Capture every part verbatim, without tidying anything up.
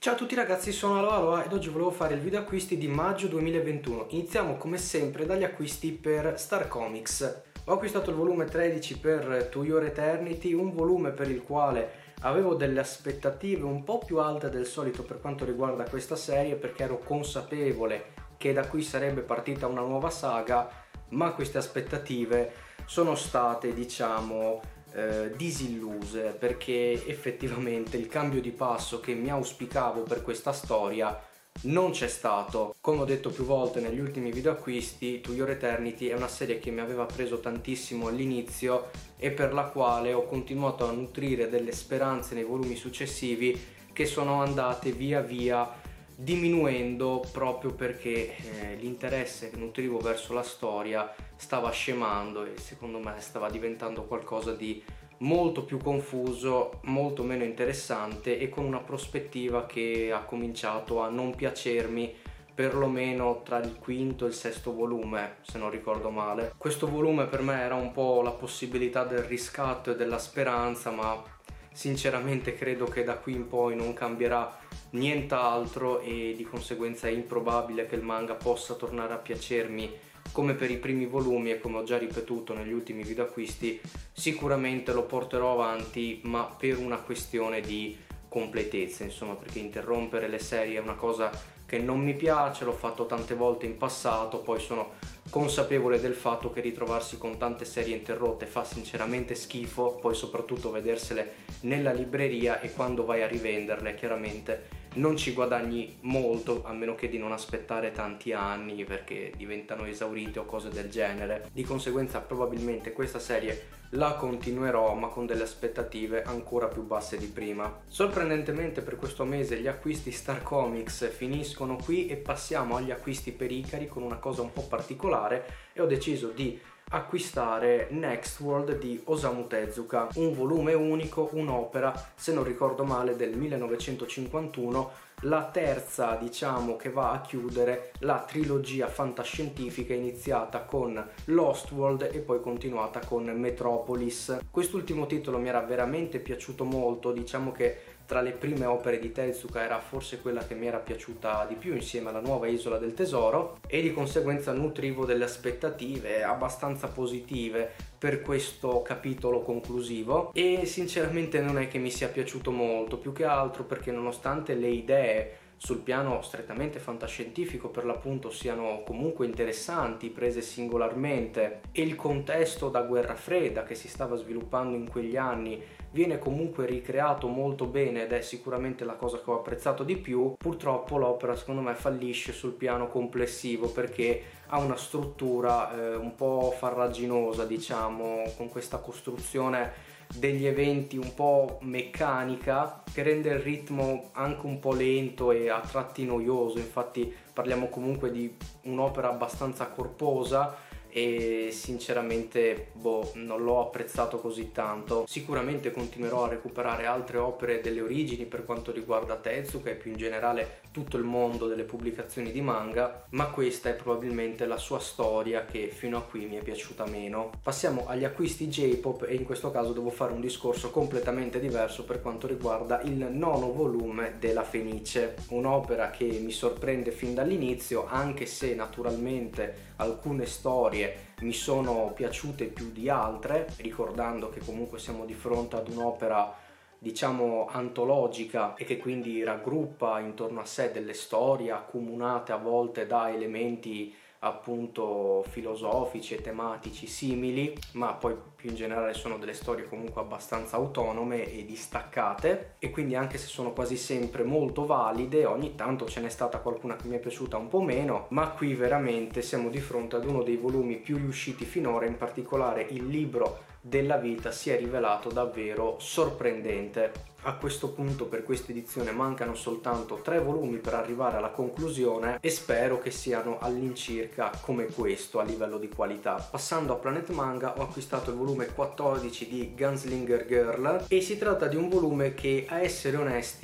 Ciao a tutti ragazzi, sono Aloha Aloha ed oggi volevo fare il video acquisti di maggio duemilaventuno. Iniziamo come sempre dagli acquisti per Star Comics. Ho acquistato il volume tredici per To Your Eternity, un volume per il quale avevo delle aspettative un po' più alte del solito per quanto riguarda questa serie, perché ero consapevole che da qui sarebbe partita una nuova saga, ma queste aspettative sono state, diciamo, eh, disilluse, perché effettivamente il cambio di passo che mi auspicavo per questa storia non c'è stato. Come ho detto più volte negli ultimi video acquisti, To Your Eternity è una serie che mi aveva preso tantissimo all'inizio e per la quale ho continuato a nutrire delle speranze nei volumi successivi che sono andate via via diminuendo, proprio perché eh, l'interesse che nutrivo verso la storia stava scemando e secondo me stava diventando qualcosa di molto più confuso, molto meno interessante e con una prospettiva che ha cominciato a non piacermi, perlomeno tra il quinto e il sesto volume, se non ricordo male. Questo volume per me era un po' la possibilità del riscatto e della speranza, ma sinceramente credo che da qui in poi non cambierà nient'altro e di conseguenza è improbabile che il manga possa tornare a piacermi come per i primi volumi, e come ho già ripetuto negli ultimi video acquisti sicuramente lo porterò avanti, ma per una questione di completezza, insomma, perché interrompere le serie è una cosa che non mi piace, l'ho fatto tante volte in passato, poi sono consapevole del fatto che ritrovarsi con tante serie interrotte fa sinceramente schifo, poi soprattutto vedersele nella libreria e quando vai a rivenderle chiaramente non ci guadagni molto, a meno che di non aspettare tanti anni perché diventano esaurite o cose del genere. Di conseguenza probabilmente questa serie la continuerò, ma con delle aspettative ancora più basse di prima. Sorprendentemente per questo mese gli acquisti Star Comics finiscono qui e passiamo agli acquisti per Ikari con una cosa un po' particolare, e ho deciso di acquistare Next World di Osamu Tezuka, un volume unico, un'opera, se non ricordo male, del millenovecentocinquantuno, la terza, diciamo, che va a chiudere la trilogia fantascientifica iniziata con Lost World e poi continuata con Metropolis. Quest'ultimo titolo mi era veramente piaciuto molto, diciamo che tra le prime opere di Tezuka era forse quella che mi era piaciuta di più insieme alla Nuova Isola del Tesoro, e di conseguenza nutrivo delle aspettative abbastanza positive per questo capitolo conclusivo, e sinceramente non è che mi sia piaciuto molto, più che altro perché nonostante le idee sul piano strettamente fantascientifico per l'appunto siano comunque interessanti prese singolarmente, e il contesto da guerra fredda che si stava sviluppando in quegli anni viene comunque ricreato molto bene ed è sicuramente la cosa che ho apprezzato di più, purtroppo l'opera secondo me fallisce sul piano complessivo perché ha una struttura eh, un po' farraginosa, diciamo, con questa costruzione degli eventi un po' meccanica che rende il ritmo anche un po' lento e a tratti noioso. Infatti parliamo comunque di un'opera abbastanza corposa e sinceramente boh, non l'ho apprezzato così tanto. Sicuramente continuerò a recuperare altre opere delle origini per quanto riguarda Tezuka e più in generale tutto il mondo delle pubblicazioni di manga, ma questa è probabilmente la sua storia che fino a qui mi è piaciuta meno. Passiamo agli acquisti J-pop e in questo caso devo fare un discorso completamente diverso per quanto riguarda il nono volume della Fenice, un'opera che mi sorprende fin dall'inizio, anche se naturalmente alcune storie mi sono piaciute più di altre, ricordando che comunque siamo di fronte ad un'opera diciamo antologica e che quindi raggruppa intorno a sé delle storie accomunate a volte da elementi appunto filosofici e tematici simili, ma poi più in generale sono delle storie comunque abbastanza autonome e distaccate, e quindi anche se sono quasi sempre molto valide ogni tanto ce n'è stata qualcuna che mi è piaciuta un po' meno, ma qui veramente siamo di fronte ad uno dei volumi più riusciti finora. In particolare il libro della vita si è rivelato davvero sorprendente. A questo punto per questa edizione mancano soltanto tre volumi per arrivare alla conclusione e spero che siano all'incirca come questo a livello di qualità. Passando a Planet Manga, ho acquistato il volume quattordici di Gunslinger Girl e si tratta di un volume che, a essere onesti,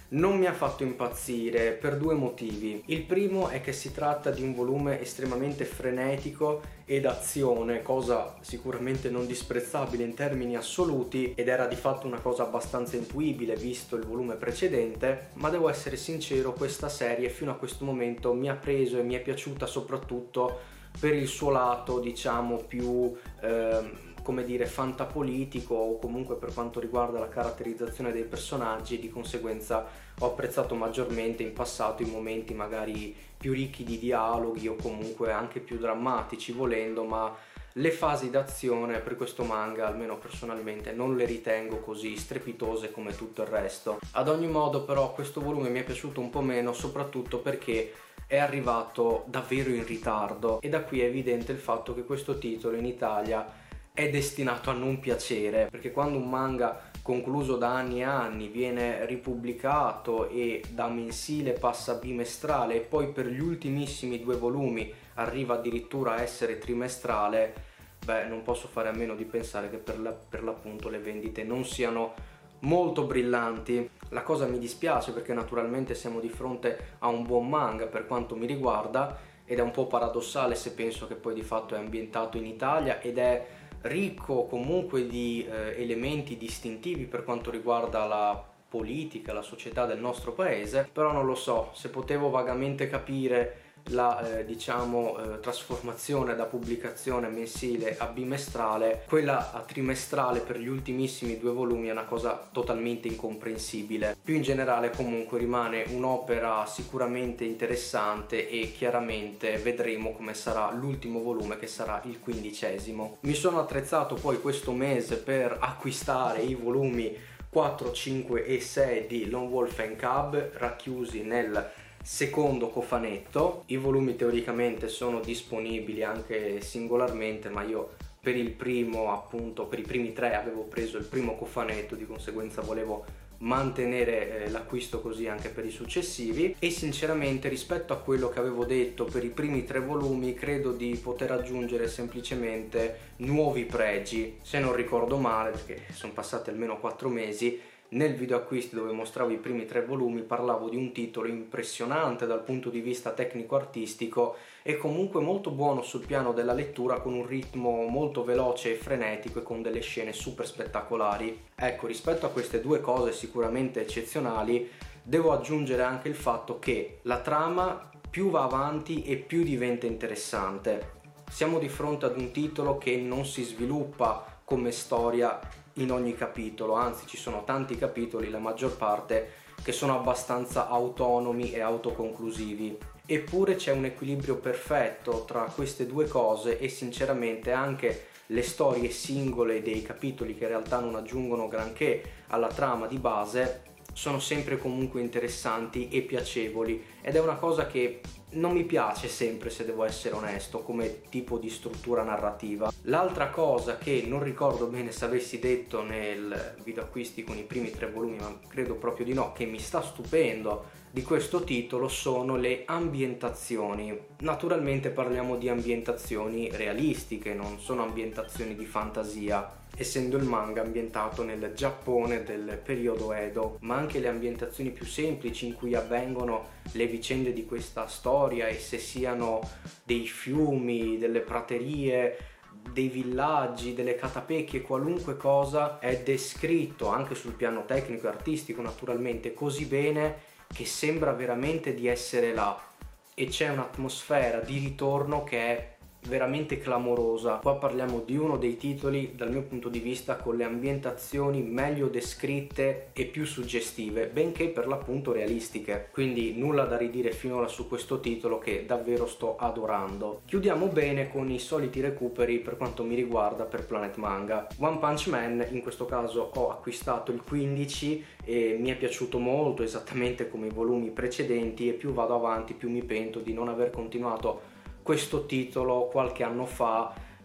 non mi ha fatto impazzire per due motivi. Il primo è che si tratta di un volume estremamente frenetico ed azione, cosa sicuramente non disprezzabile in termini assoluti, ed era di fatto una cosa abbastanza intuibile visto il volume precedente, ma devo essere sincero, questa serie fino a questo momento mi ha preso e mi è piaciuta soprattutto per il suo lato, diciamo, più ehm, come dire, fantapolitico, o comunque per quanto riguarda la caratterizzazione dei personaggi, e di conseguenza ho apprezzato maggiormente in passato i momenti magari più ricchi di dialoghi o comunque anche più drammatici volendo, ma le fasi d'azione per questo manga, almeno personalmente, non le ritengo così strepitose come tutto il resto. Ad ogni modo però questo volume mi è piaciuto un po' meno, soprattutto perché è arrivato davvero in ritardo, e da qui è evidente il fatto che questo titolo in Italia è destinato a non piacere, perché quando un manga concluso da anni e anni viene ripubblicato e da mensile passa a bimestrale e poi per gli ultimissimi due volumi arriva addirittura a essere trimestrale, beh, non posso fare a meno di pensare che per, la, per l'appunto le vendite non siano molto brillanti. La cosa mi dispiace perché naturalmente siamo di fronte a un buon manga per quanto mi riguarda, ed è un po' paradossale se penso che poi di fatto è ambientato in Italia ed è ricco comunque di eh, elementi distintivi per quanto riguarda la politica, la società del nostro paese, però non lo so, se potevo vagamente capire la eh, diciamo eh, trasformazione da pubblicazione mensile a bimestrale, quella a trimestrale per gli ultimissimi due volumi è una cosa totalmente incomprensibile. Più in generale comunque rimane un'opera sicuramente interessante e chiaramente vedremo come sarà l'ultimo volume, che sarà il quindicesimo. Mi sono attrezzato poi questo mese per acquistare i volumi quattro, cinque e sei di Lone Wolf and Cub racchiusi nel secondo cofanetto. I volumi teoricamente sono disponibili anche singolarmente, ma io per il primo, appunto per i primi tre avevo preso il primo cofanetto, di conseguenza volevo mantenere eh, l'acquisto così anche per i successivi, e sinceramente rispetto a quello che avevo detto per i primi tre volumi credo di poter aggiungere semplicemente nuovi pregi. Se non ricordo male, perché sono passati almeno quattro mesi, nel video acquisti dove mostravo i primi tre volumi parlavo di un titolo impressionante dal punto di vista tecnico-artistico e comunque molto buono sul piano della lettura, con un ritmo molto veloce e frenetico e con delle scene super spettacolari. Ecco, rispetto a queste due cose sicuramente eccezionali, devo aggiungere anche il fatto che la trama più va avanti e più diventa interessante. Siamo di fronte ad un titolo che non si sviluppa come storia in ogni capitolo, anzi ci sono tanti capitoli, la maggior parte, che sono abbastanza autonomi e autoconclusivi. Eppure c'è un equilibrio perfetto tra queste due cose e sinceramente anche le storie singole dei capitoli, che in realtà non aggiungono granché alla trama di base, sono sempre comunque interessanti e piacevoli, ed è una cosa che non mi piace sempre, se devo essere onesto, come tipo di struttura narrativa. L'altra cosa che non ricordo bene se avessi detto nel video acquisti con i primi tre volumi, ma credo proprio di no, che mi sta stupendo di questo titolo sono le ambientazioni. Naturalmente parliamo di ambientazioni realistiche, non sono ambientazioni di fantasia, essendo il manga ambientato nel Giappone del periodo Edo, ma anche le ambientazioni più semplici in cui avvengono le vicende di questa storia, e se siano dei fiumi, delle praterie, dei villaggi, delle catapecchie, qualunque cosa, è descritto anche sul piano tecnico e artistico naturalmente così bene che sembra veramente di essere là, e c'è un'atmosfera di ritorno che è veramente clamorosa. Qua parliamo di uno dei titoli dal mio punto di vista con le ambientazioni meglio descritte e più suggestive, benché per l'appunto realistiche, quindi nulla da ridire finora su questo titolo che davvero sto adorando. Chiudiamo bene con i soliti recuperi per quanto mi riguarda per Planet Manga. One Punch Man, in questo caso ho acquistato il quindici e mi è piaciuto molto, esattamente come i volumi precedenti, e più vado avanti più mi pento di non aver continuato questo titolo qualche anno fa,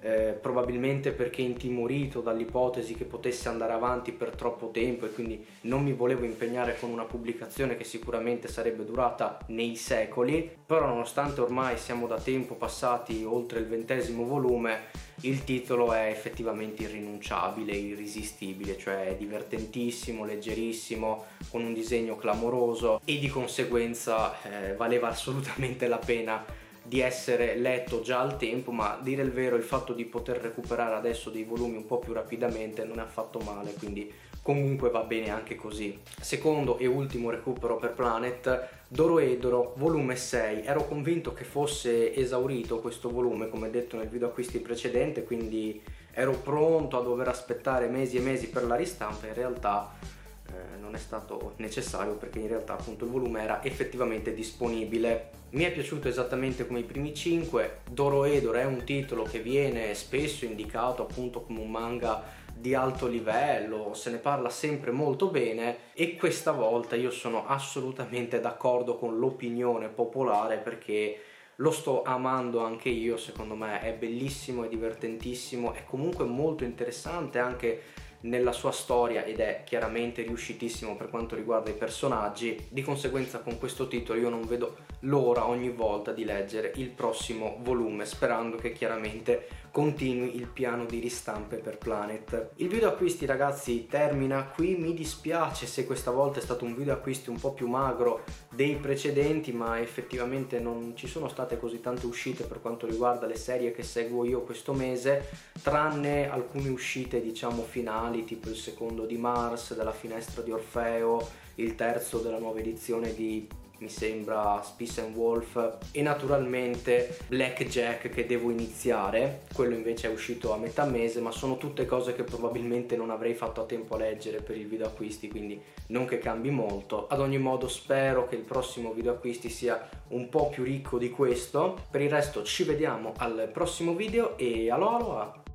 eh, probabilmente perché intimorito dall'ipotesi che potesse andare avanti per troppo tempo e quindi non mi volevo impegnare con una pubblicazione che sicuramente sarebbe durata nei secoli. Però nonostante ormai siamo da tempo passati oltre il ventesimo volume, il titolo è effettivamente irrinunciabile, irresistibile, cioè è divertentissimo, leggerissimo, con un disegno clamoroso e di conseguenza eh, valeva assolutamente la pena di essere letto già al tempo, ma a dire il vero il fatto di poter recuperare adesso dei volumi un po' più rapidamente non è affatto male, quindi comunque va bene anche così. Secondo e ultimo recupero per Planet, Dorohedoro volume sei. Ero convinto che fosse esaurito questo volume, come detto nel video acquisti precedente, quindi ero pronto a dover aspettare mesi e mesi per la ristampa. In realtà eh, non è stato necessario, perché in realtà appunto il volume era effettivamente disponibile. Mi è piaciuto esattamente come i primi cinque. Dorohedoro è un titolo che viene spesso indicato appunto come un manga di alto livello, se ne parla sempre molto bene e questa volta io sono assolutamente d'accordo con l'opinione popolare, perché lo sto amando anche io. Secondo me è bellissimo, è divertentissimo, è comunque molto interessante anche nella sua storia ed è chiaramente riuscitissimo per quanto riguarda i personaggi. Di conseguenza con questo titolo io non vedo l'ora ogni volta di leggere il prossimo volume, sperando che chiaramente continui il piano di ristampe per Planet. Il video acquisti ragazzi termina qui, mi dispiace se questa volta è stato un video acquisti un po' più magro dei precedenti, ma effettivamente non ci sono state così tante uscite per quanto riguarda le serie che seguo io questo mese, tranne alcune uscite diciamo finali, tipo il secondo di Mars, della finestra di Orfeo, il terzo della nuova edizione di, mi sembra, Space and Wolf, e naturalmente Blackjack che devo iniziare. Quello invece è uscito a metà mese, ma sono tutte cose che probabilmente non avrei fatto a tempo a leggere per il video acquisti, quindi non che cambi molto. Ad ogni modo spero che il prossimo video acquisti sia un po' più ricco di questo. Per il resto ci vediamo al prossimo video e aloha aloha!